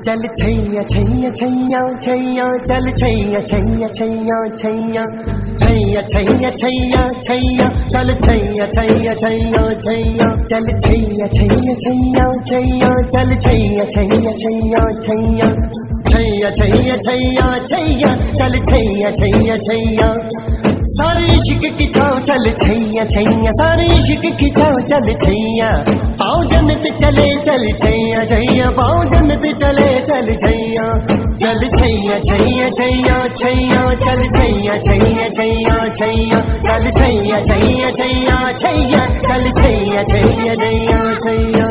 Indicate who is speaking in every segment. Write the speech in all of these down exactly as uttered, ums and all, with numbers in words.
Speaker 1: चल छैया छैया छैया छैया चल छैया छैया छैया छैया छैया छैया छैया छैया चल छैया छैया छैया छैया चल छैया छैया छैया छैया चल छैया छैया छैया छैया छैया छैया छैया छैया चल छैया छैया छैया सारे इश्क की छाव चल छैया छैया सारे इश्क की छाव चल छैया पाँव जन्नत चले चल छैया छैया पाँव जन्नत चले चल छैया चल छैया छैया छैया छैया चल छैया छैया छैया छैया चल छैया छैया छैया छैया चल छैया छैया छैया छैया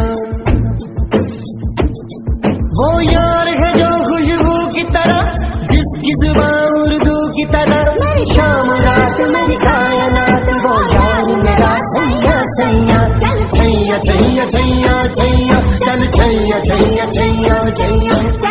Speaker 1: वो यार है जो खुशबू की तरह जिसकी जुबान उर्दू की तरह मेरी शाम रात मेरी कायनात वो यार मेरा सैया सैया चल छैया छैया छैया छैया चल छैया छैया छैया छैया